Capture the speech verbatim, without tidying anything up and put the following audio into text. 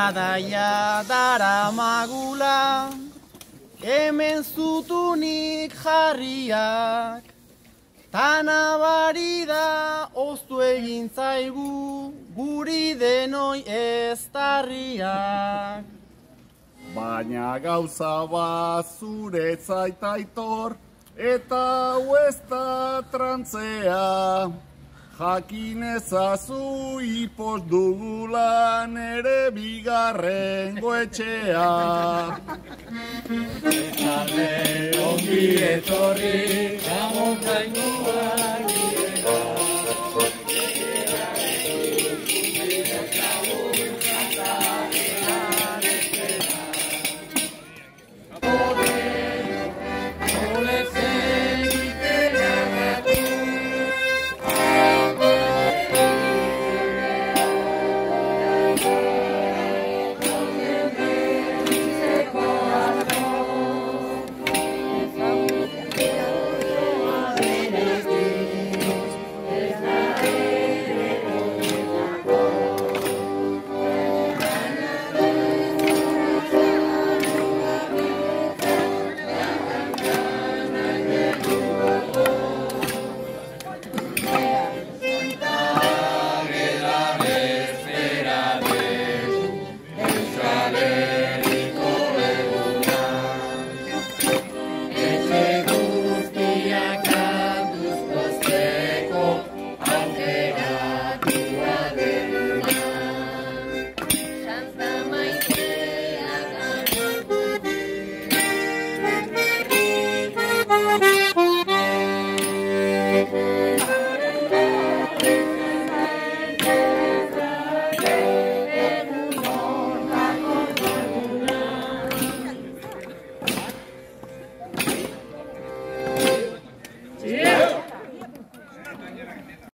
Adaia dara magula, hemen zutunik jarriak, tanabari da oztu egin zaigu, guri denoi eztarriak. Baina gauza bat zure zaitaitor, eta hau ez da trantzea. Jakin ezazu ipos dugula nere bigarren goetxea. Ezarre ongi etorri, gamontainua,